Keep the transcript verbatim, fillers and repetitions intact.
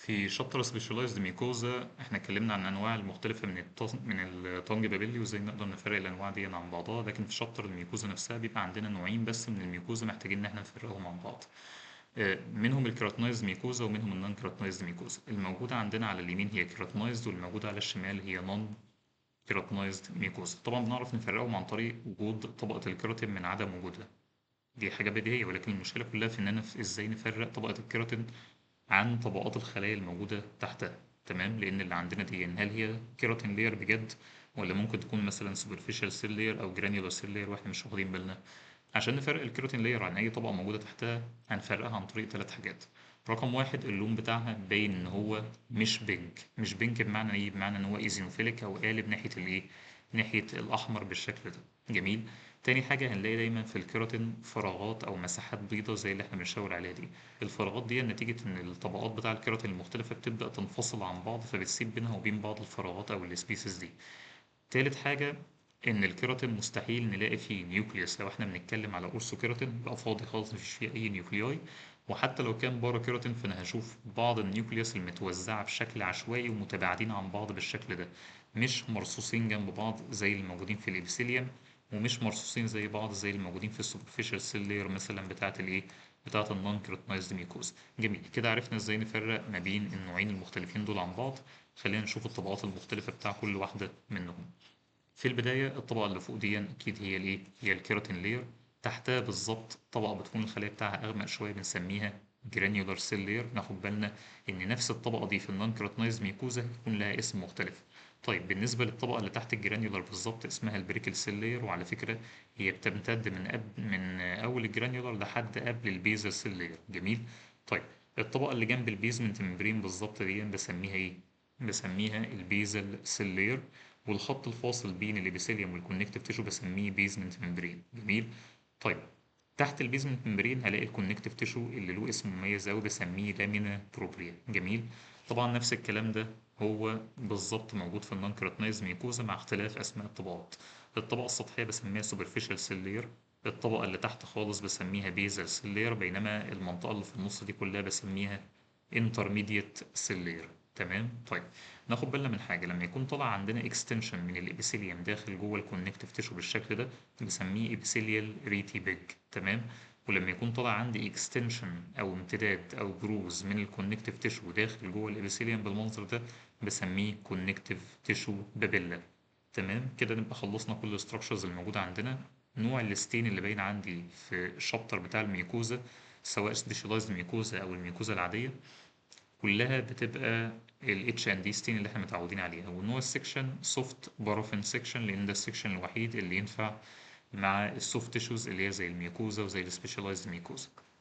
في شابتر سبيشالايزد ميكوزا احنا اتكلمنا عن انواع المختلفه من التص... من التونج بابيلي وازاي نقدر نفرق الانواع دي عن بعضها، لكن في شابتر الميكوزا نفسها بيبقى عندنا نوعين بس من الميكوزا محتاجين ان احنا نفرقهم عن بعض. آه، منهم الكيراتنايزد ميكوزا ومنهم النون كيراتنايزد ميكوزا. الموجوده عندنا على اليمين هي كيراتنايزد والموجوده على الشمال هي نون كيراتنايزد ميكوزا. طبعا بنعرف نفرقهم عن طريق وجود طبقه الكيراتين من عدم وجودها. دي حاجه بديهيه، ولكن المشكله كلها في اننا في ازاي نفرق طبقه الكيراتين عن طبقات الخلايا الموجودة تحتها. تمام، لأن اللي عندنا دي هل هي كيراتين لاير بجد، ولا ممكن تكون مثلا سوبرفيشال سيل لاير أو جرانيولار سيل لاير واحنا مش واخدين بالنا. عشان نفرق الكيراتين لاير عن أي طبقة موجودة تحتها هنفرقها عن طريق ثلاث حاجات. رقم واحد، اللون بتاعها باين إن هو مش بينك. مش بينك بمعنى إيه؟ بمعنى إن هو إيزينوفيليك أو قالب ناحية الإيه؟ ناحية الأحمر بالشكل ده. جميل. تاني حاجة، هنلاقي دايما في الكيراتين فراغات أو مساحات بيضاء زي اللي احنا بنشاور عليها دي. الفراغات دي نتيجة إن الطبقات بتاع الكيراتين المختلفة بتبدأ تنفصل عن بعض، فبتسيب بينها وبين بعض الفراغات أو السبيسيز دي. تالت حاجة، إن الكيراتين مستحيل نلاقي فيه نيوكليوس. لو احنا بنتكلم على أورثو كيراتين بيبقى فاضي خالص مفيش فيه أي نيوكليوي. وحتى لو كان بارا كيراتين فأنا هشوف بعض النيوكليوس المتوزعة بشكل عشوائي ومتباعدين عن بعض بالشكل ده، مش مرصوصين جنب بعض زي الموجودين في الإبسيليوم، ومش مرصوصين زي بعض زي الموجودين في السوبرفيشال سيل لاير مثلا بتاعة الإيه؟ بتاعة النون كيراتينايزد ميكوز. جميل كده، عرفنا ازاي نفرق ما بين النوعين المختلفين دول عن بعض. خلينا نشوف الطبقات المختلفة بتاع كل واحدة منهم. في البداية الطبقة اللي فوق دي أكيد هي الإيه؟ هي الكيراتين لاير. تحتها بالظبط طبقة بتكون الخلايا بتاعها أغمق شوية بنسميها جرانيولار سيل لاير. ناخد بالنا إن نفس الطبقة دي في النون كيراتينايز ميكوزا يكون لها اسم مختلف. طيب بالنسبة للطبقة اللي تحت الجرانيولار بالظبط اسمها البريكل سيل لاير، وعلى فكرة هي بتمتد من أب من أول الجرانيولار لحد قبل البيزل سيل لاير. جميل. طيب الطبقة اللي جنب البيزمنت ممبرين بالظبط دي بسميها إيه؟ بسميها البيزل سيل لاير. والخط الفاصل بين الابيثيليوم والكونكتيف تيشو بسميه بيزمنت ممبرين. جميل. طيب تحت البيزمنت ممبرين هلاقي الكونكتيف تيشو اللي له اسم مميز أوي بسميه لامينا بروبريا. جميل. طبعا نفس الكلام ده هو بالظبط موجود في النون كيراتينايز ميكوزا مع اختلاف أسماء الطبقات. الطبقة السطحية بسميها سوبرفيشال سيل لاير، الطبقة اللي تحت خالص بسميها بيزل سيل لاير، بينما المنطقة اللي في النص دي كلها بسميها انترميديت سيل لاير. تمام. طيب ناخد بالنا من حاجة، لما يكون طالع عندنا اكستنشن من الابيثيليوم داخل جوه الكونكتيف تيشو بالشكل ده بنسميه ابيثيليال ريتي بيج. تمام. ولما يكون طالع عندي اكستنشن او امتداد او بروز من الكونكتيف تيشو داخل جوه الابيثيليوم بالمنظر ده بسميه كونكتيف تيشو بابيلا. تمام كده نبقى خلصنا كل الاستراكشرز الموجودة عندنا. نوع الستين اللي باين عندي في الشابتر بتاع الميكوزا، سواء سبيشالايزد ميكوزا او الميكوزا العادية، كلها بتبقى ال اتش and D stain اللي احنا متعودين عليها. والنوع السكشن سوفت بارافين سكشن لان ده السكشن الوحيد اللي ينفع مع السوفت تيشوز اللي هي زي الميكوزا وزي السبيشالايزد ميكوزا.